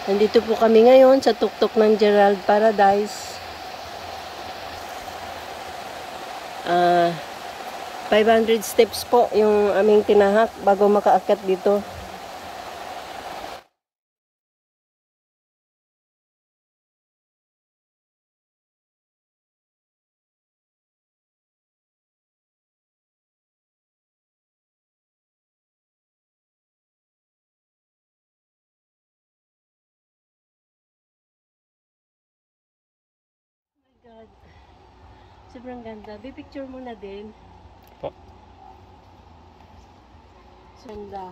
Nandito po kami ngayon sa tuktok ng Gerald Paradise. 500 steps po yung aming tinahak bago makaakyat dito. God. Sobrang ganda. Bipicture mo na din. Po. Ganda.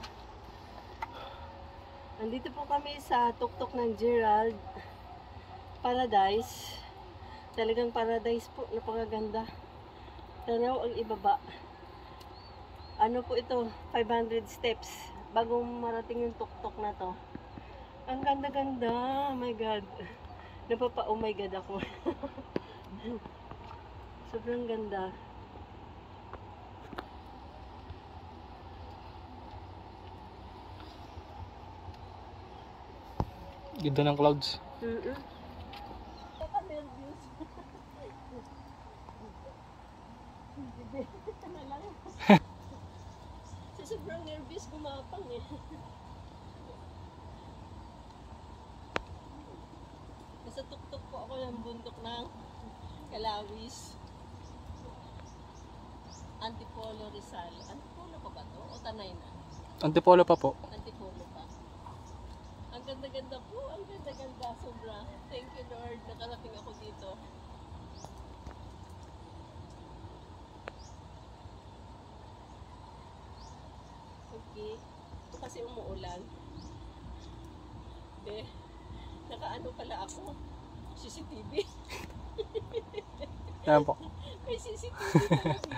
Nandito po kami sa tuktok ng Gerald Paradise. Talagang paradise po. Napakaganda. Tanaw ang ibaba. Ano po ito? 500 steps. Bago marating yung tuktok na to. Ang ganda-ganda. Oh my God. Oh my God ako. Sobrang ganda. Ganda ng clouds. Nakaka-nervous. Sobrang nervous gumapang eh. Nasa tuktok po ako ng bundok ng Kalawis. Antipolo, Rizal. Antipolo pa ba to? O Tanay na? Antipolo pa po. Antipolo pa. Ang ganda-ganda po. Ang ganda-ganda. Sobra. Thank you Lord. Nakarating ako dito. Okay. Ito kasi umuulan. Nakaano pala ako? CCTV. Yan po. May CCTV pala dito.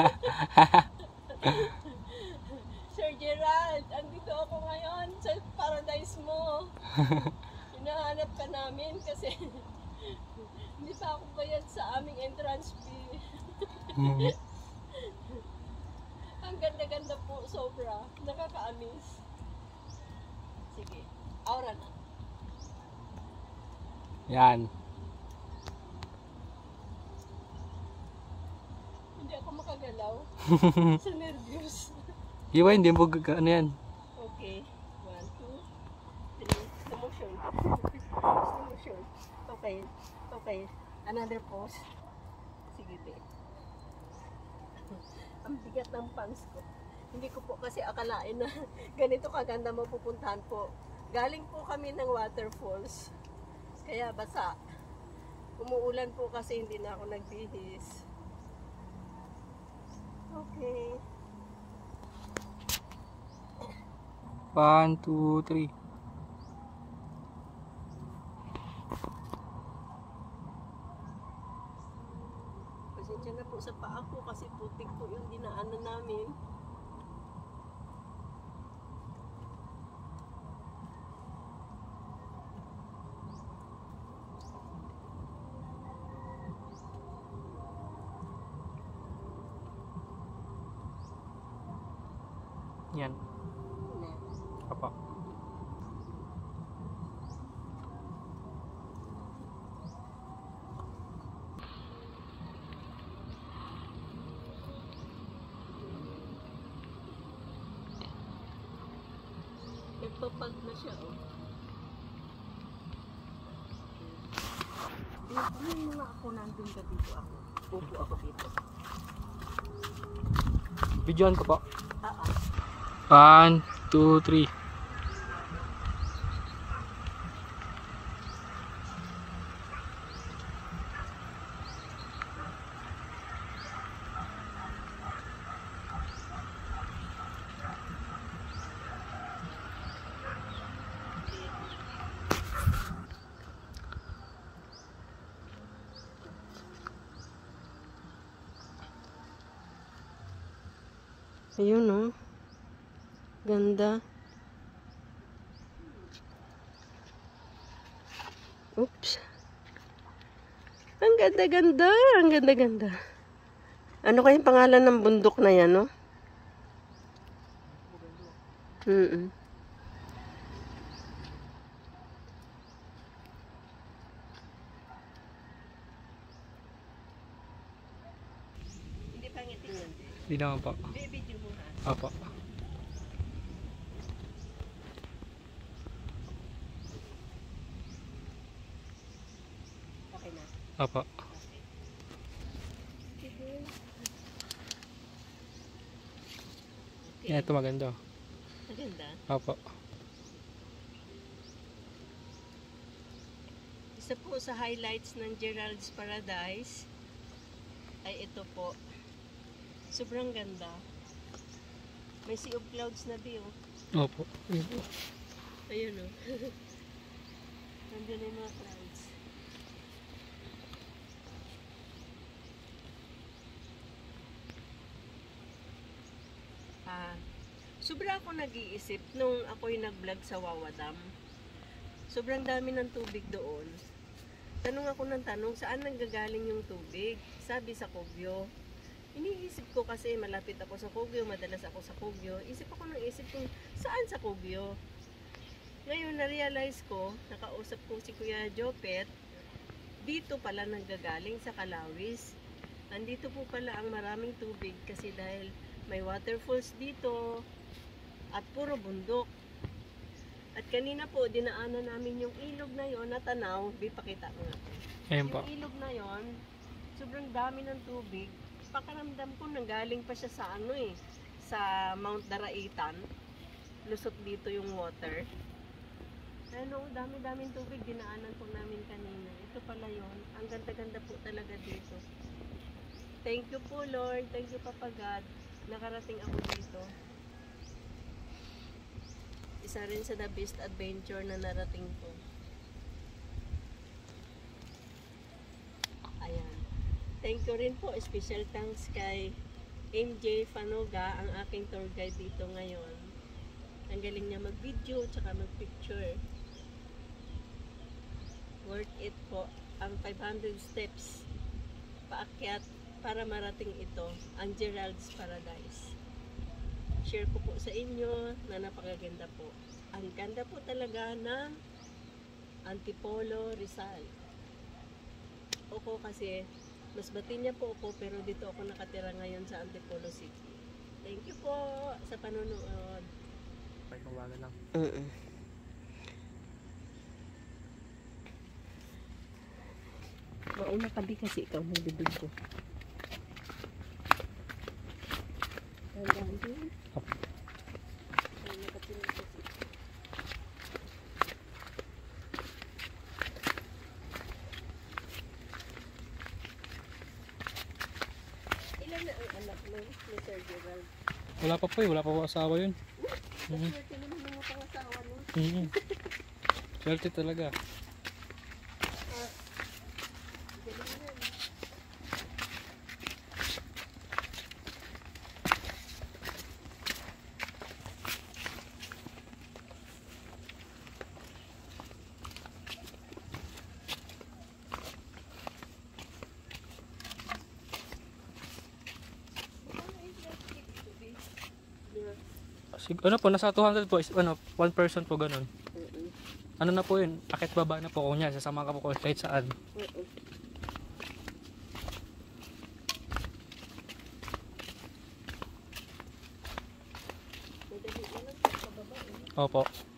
Sir Gerald, andito ako ngayon sa paradise mo. Hinahanap ka namin kasi hindi pa ako bayad sa aming entrance fee. Ang ganda-ganda po, sobra. Nakaka-amaze. Sige, aura na. Yan. Hindi ako makagalaw. Sa nervyos. Iwa, hindi mo ano yan. Okay. 1, 2, 3. Slow motion. Slow motion. Okay. Okay. Another pose. Sige, te. Ang bigat ng pants ko. Hindi ko po kasi akalain na ganito kaganda mapupuntahan po. Galing po kami ng waterfalls. Kaya basa. Umuulan po kasi hindi na ako nagbihis. Okay. 1, 2, 3. Pasensya na po sa paa ko kasi putik po yung dinaanan namin. Yan. Apa. Nagpapag na siya, oh. Ano mga ako nandun ka dito ako? Upo ako dito. Videoan ko po. 1, Ah. 2, 3. Ayun, oh. Ganda. Oops. Ang ganda-ganda. Ang ganda-ganda. Ano kayang pangalan ng bundok na yan, no? Di naman po. Video mo ha. Opo. Okay na. Opo. Yan, ito maganda. Maganda. Opo. Isa po sa highlights ng Gerald's Paradise ay ito po. Sobrang ganda. May sea of clouds na di oh. Opo. Ayun po. Ayun oh. Nandiyan na yung mga clouds. Sobra ako nag-iisip nung ako'y nag-vlog sa Wawa Dam. Sobrang dami ng tubig doon. Tanong ako ng tanong, saan nanggagaling yung tubig? Sabi sa Kogyo. Iniisip ko kasi malapit ako sa Kogyo, madalas ako sa Kogyo. Isip ako ng isip kung saan sa Kogyo. Ngayon na-realize ko, nakausap ko si Kuya Jophet, dito pala nanggagaling sa Kalawis. Andito po pala ang maraming tubig kasi dahil may waterfalls dito at puro bundok. At kanina po, dinaanan namin yung ilog na yon na tanaw. Bipakita ko nga. Ayun po. Yung ilog na yon, sobrang dami ng tubig. Pakaramdam ko nanggaling pa siya sa ano eh, sa Mount Daraitan. Lusot dito yung water. Ano, dami-daming tubig dinaanan po namin kanina. Ito pala yon. Ang ganda-ganda po talaga dito. Thank you po Lord. Thank you Papa God. Nakarating ako dito. Isa rin sa the best adventure na narating ko. Ayan. Thank you rin po. Special thanks kay Jophet Fanuga, ang aking tour guide dito ngayon. Ang galing niya mag-video tsaka mag-picture. Worth it po. Ang 500 steps paakyat para marating ito, ang Gerald's Paradise. Share ko po sa inyo na napakaganda po. Ang ganda po talaga ng Antipolo, Rizal. Ako kasi, mas batin niya po ako pero dito ako nakatira ngayon sa Antipolo City. Thank you po sa panonood. May kawaga lang. Mauna ka di kasi ikaw magbibidyo. Tandaan din. Ay, nakatingin kasi. Ilan na ang anak mo ni Sir Gerald? Wala pa po eh. Wala pa po asawa yun. Swerte naman mga pangasawa no? Swerte talaga. Galing yan. Ano po, nasa 200 po. Ano, one person po ganun. Ano na po yun? Akit baba na po. Kung yan, sasama ka po kahit saan. Madali na lang sa baba. Opo.